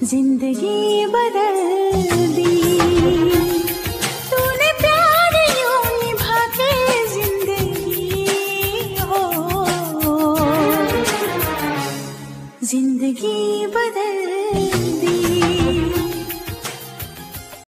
जिंदगी बदल दी। तूने प्यार यूं निभा के जिंदगी हो, जिंदगी बदल